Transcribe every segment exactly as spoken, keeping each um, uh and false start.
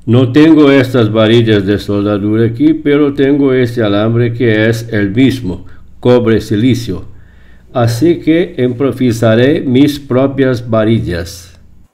No tengo estas varillas de soldadura aquí, pero tengo este alambre que es el mismo, cobre silicio. Así que improvisaré mis propias varillas.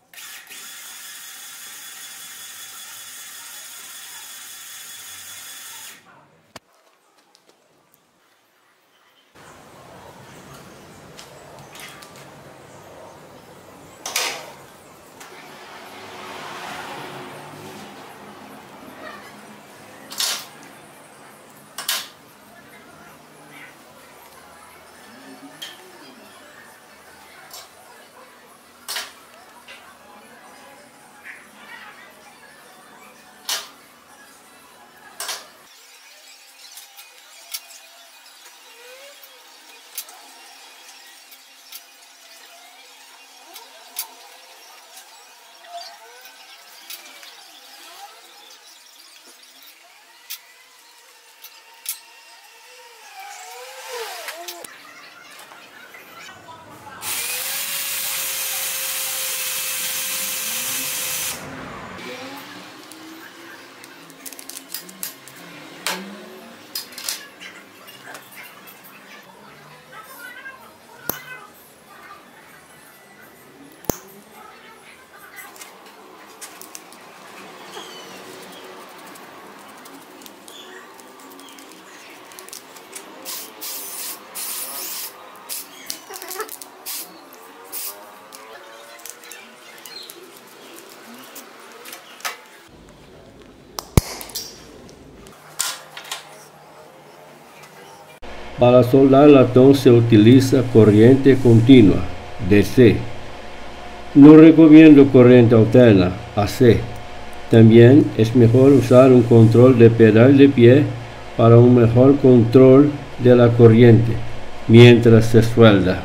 Para soldar latón se utiliza corriente continua, D C. No recomiendo corriente alterna, A C. También es mejor usar un control de pedal de pie para un mejor control de la corriente mientras se suelda.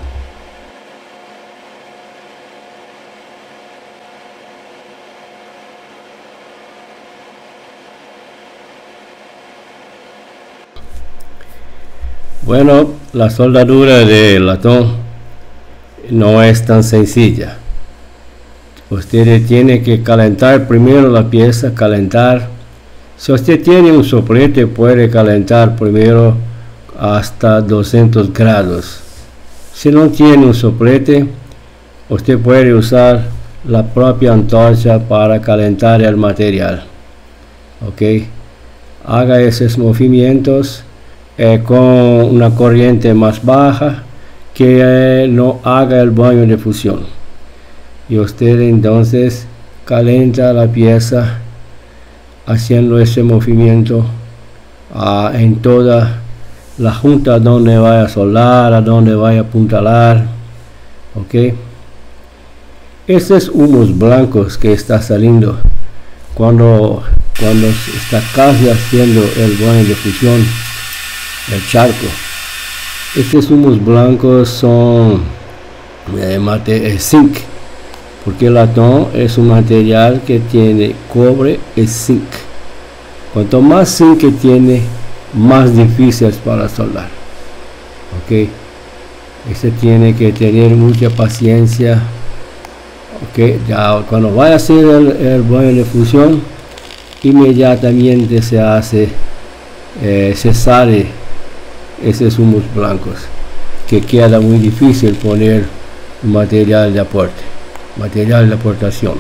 Bueno, la soldadura de latón no es tan sencilla. Usted tiene que calentar primero la pieza, calentar. Si usted tiene un soplete, puede calentar primero hasta doscientos grados. Si no tiene un soplete, usted puede usar la propia antorcha para calentar el material. Ok, haga esos movimientos Eh, con una corriente más baja, que eh, no haga el baño de fusión, y usted entonces calienta la pieza haciendo ese movimiento uh, en toda la junta donde vaya a soldar, a donde vaya a apuntalar. Ok, estos humos blancos que está saliendo cuando cuando está casi haciendo el baño de fusión, el charco, estos humos blancos son eh, mate, eh, zinc, porque el latón es un material que tiene cobre y zinc. Cuanto más zinc que tiene, más difícil es para soldar. Ok, este tiene que tener mucha paciencia. Ok, ya cuando vaya a hacer el, el baño de fusión, inmediatamente se hace eh, se sale esos humos blancos, que queda muy difícil poner material de aporte, material de aportación.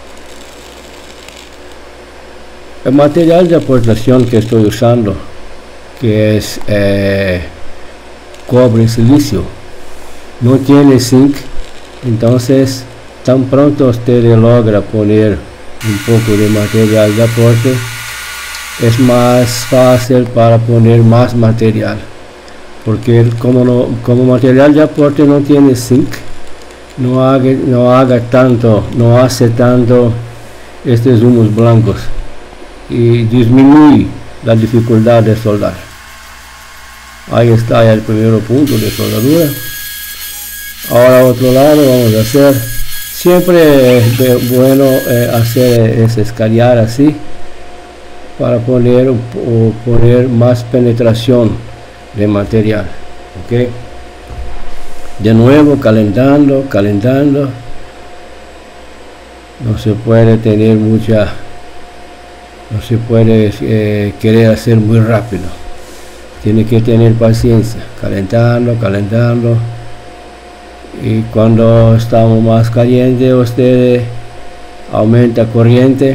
El material de aportación que estoy usando, que es eh, cobre silicio, no tiene zinc, entonces tan pronto usted logra poner un poco de material de aporte, es más fácil para poner más material, porque como, no, como material de aporte no tiene zinc, no haga, no haga tanto, no hace tanto estos humos blancos y disminuye la dificultad de soldar. Ahí está el primer punto de soldadura. Ahora otro lado vamos a hacer, siempre es bueno eh, hacer es escariar así para poner o poner más penetración de material. Ok, de nuevo calentando, calentando. No se puede tener mucha No se puede eh, querer hacer muy rápido. Tiene que tener paciencia, calentando, calentando. Y cuando estamos más caliente, usted aumenta corriente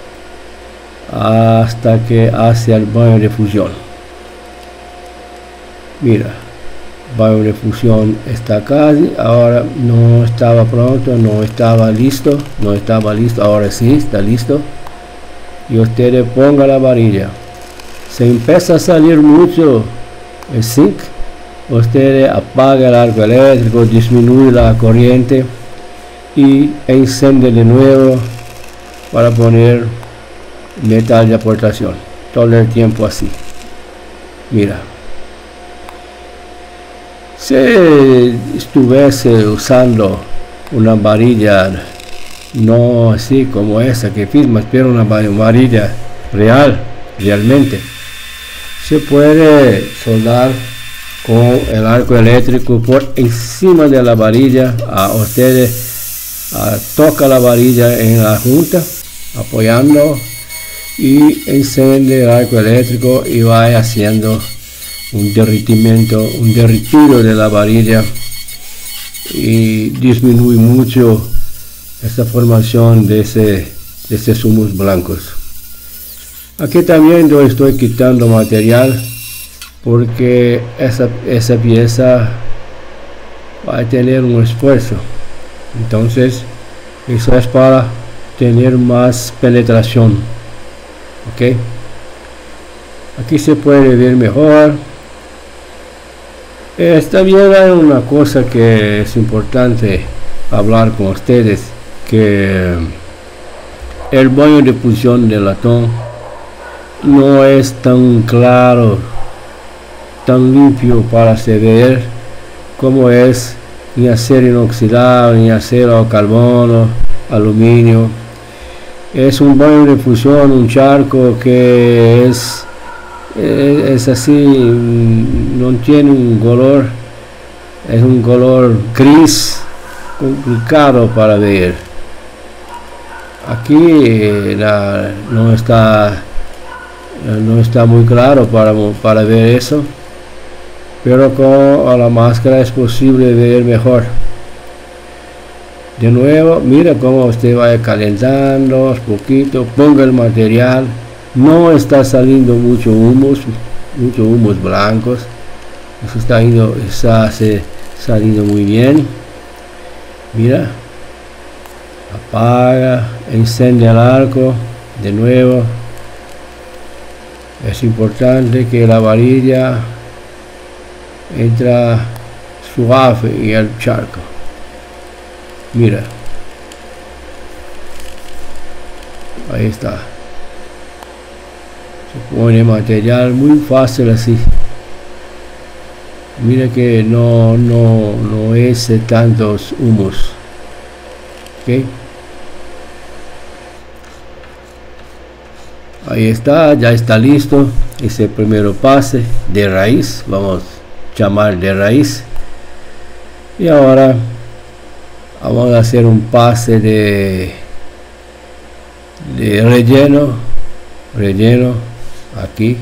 hasta que hace el baño de fusión. Mira, baño de fusión está casi, ahora no estaba pronto, no estaba listo, no estaba listo, ahora sí está listo. Y usted ponga la varilla. Se empieza a salir mucho el zinc, usted apaga el arco eléctrico, disminuye la corriente y enciende de nuevo para poner metal de aportación. Todo el tiempo así. Mira, si estuviese usando una varilla no así como esa que firmas, pero una varilla real, realmente se puede soldar con el arco eléctrico por encima de la varilla. A ustedes a, toca la varilla en la junta apoyando y enciende el arco eléctrico y va haciendo un derritimiento, un derritido de la varilla y disminuye mucho esta formación de ese de esos humos blancos. Aquí también yo estoy quitando material porque esa, esa pieza va a tener un esfuerzo, entonces eso es para tener más penetración. Ok, aquí se puede ver mejor. Está bien, hay una cosa que es importante hablar con ustedes, que el baño de fusión de latón no es tan claro, tan limpio para se ver como es en acero inoxidable, en acero o carbono, aluminio. Es un baño de fusión, un charco que es es así, no tiene un color, es un color gris complicado para ver. Aquí la, no está no está muy claro para, para ver eso, pero con la máscara es posible ver mejor. De nuevo, mira cómo usted va calentando un poquito, ponga el material. No está saliendo mucho humos, muchos humos blancos. Eso está, indo, está se, saliendo muy bien. Mira, apaga, enciende el arco de nuevo. Es importante que la varilla entra suave en el charco. Mira, ahí está. Se pone material muy fácil así. Mira que no no no es tantos humos. ¿Okay? Ahí está, ya está listo ese primero pase de raíz, vamos a llamar de raíz. Y ahora vamos a hacer un pase de de relleno, relleno aquí.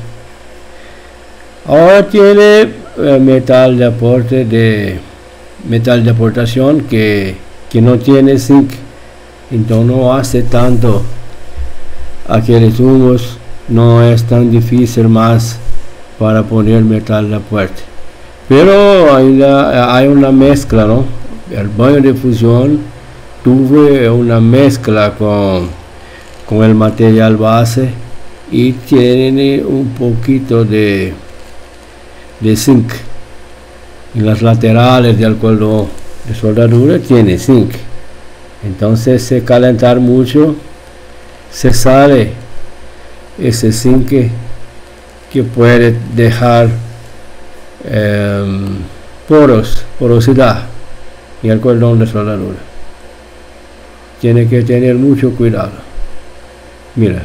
Ahora tiene eh, metal de aporte de metal de aportación que, que no tiene zinc, entonces no hace tanto aquellos humos, no es tan difícil más para poner metal de aporte, pero hay una, hay una mezcla, ¿no? El baño de fusión tuve una mezcla con, con el material base y tiene un poquito de de zinc en las laterales del cordón de soldadura, tiene zinc. Entonces se calentar mucho, se sale ese zinc que, que puede dejar eh, poros, porosidad en el cordón de soldadura. Tiene que tener mucho cuidado. Mira,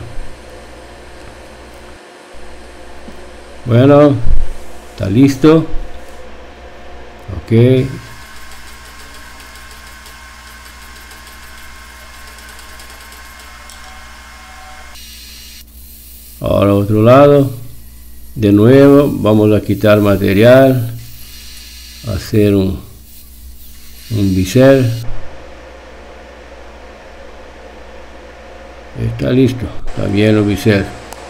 bueno, está listo. Ok, Ahora otro lado. De nuevo vamos a quitar material, hacer un, un bisel. Está listo, está bien el bisel.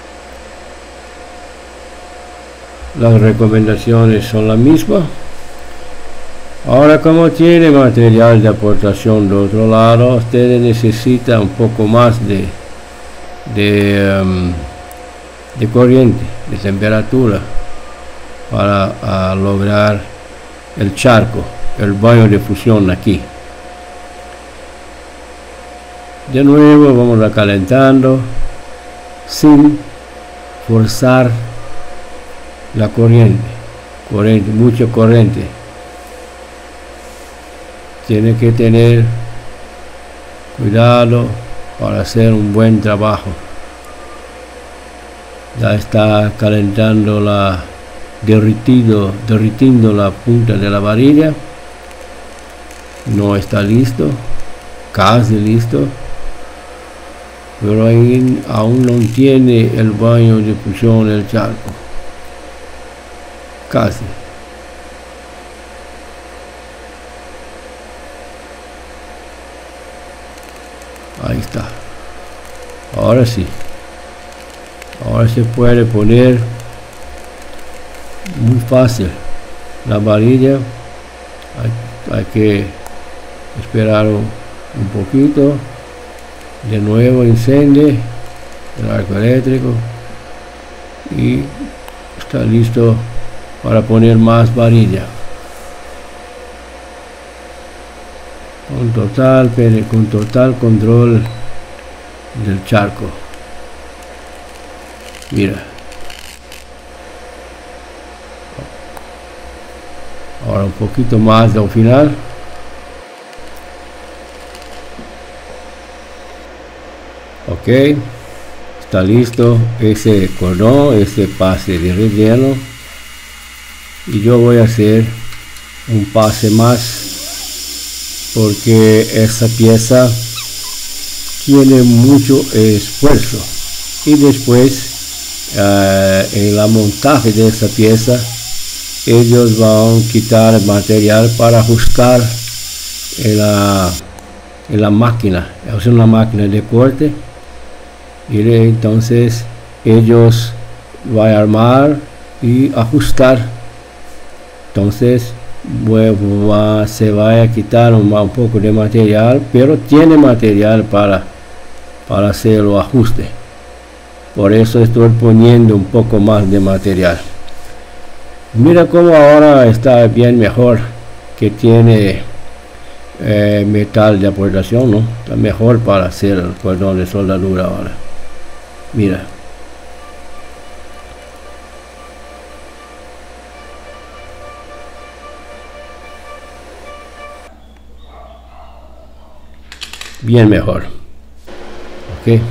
Las recomendaciones son las mismas. Ahora, como tiene material de aportación de otro lado, ustedes necesitan un poco más de de, um, de corriente, de temperatura, para a lograr el charco, el baño de fusión aquí. De nuevo vamos a calentando sin forzar la corriente, corriente, mucha corriente. Tiene que tener cuidado para hacer un buen trabajo. Ya está calentando la derritido, derritiendo la punta de la varilla. No está listo, casi listo, pero ahí aún no tiene el baño de fusión el charco. Casi. Ahí está. Ahora sí. Ahora se puede poner muy fácil la varilla. Hay, hay que esperar un, un poquito. De nuevo enciende el arco eléctrico y está listo para poner más varilla. Con total, con total control del charco. Mira. Ahora un poquito más al final. Ok. Está listo ese cordón, ese pase de relleno. Y yo voy a hacer un pase más, porque esa pieza tiene mucho esfuerzo, y después uh, en la montaje de esa pieza ellos van a quitar el material para ajustar en la, en la máquina. Es una máquina de corte, y entonces ellos van a armar y ajustar. Entonces bueno, se va a quitar un, un poco de material, pero tiene material para, para hacer los ajustes. Por eso estoy poniendo un poco más de material. Mira cómo ahora está bien mejor, que tiene eh, metal de aportación, ¿no? Está mejor para hacer el cordón de soldadura ahora. Mira. Bien mejor. Ok.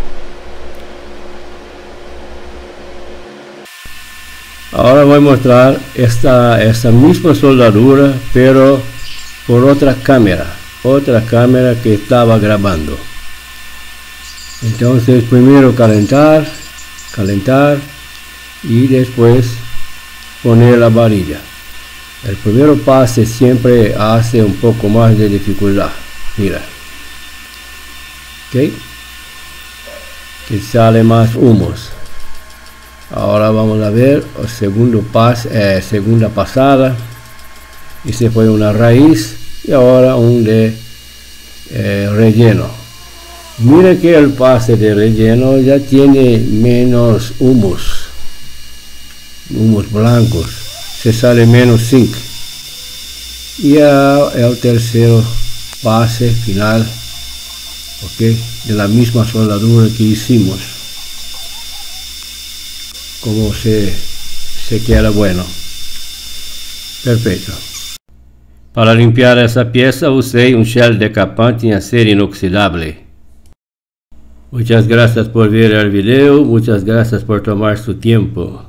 Ahora voy a mostrar esta, esta misma soldadura, pero por otra cámara, otra cámara que estaba grabando. Entonces primero calentar, calentar y después poner la varilla. El primero pase siempre hace un poco más de dificultad. Mira. Ok, que sale más humos. Ahora vamos a ver el segundo pas, eh, segunda pasada, y se fue una raíz, y ahora un de eh, relleno. Mira que el pase de relleno ya tiene menos humos, humos blancos, se sale menos zinc. Y uh, el tercer pase final, ok, de la misma soldadura que hicimos, como se, se queda bueno. Perfecto. Para limpiar esa pieza usé un shell decapante en acero inoxidable. Muchas gracias por ver el video, muchas gracias por tomar su tiempo.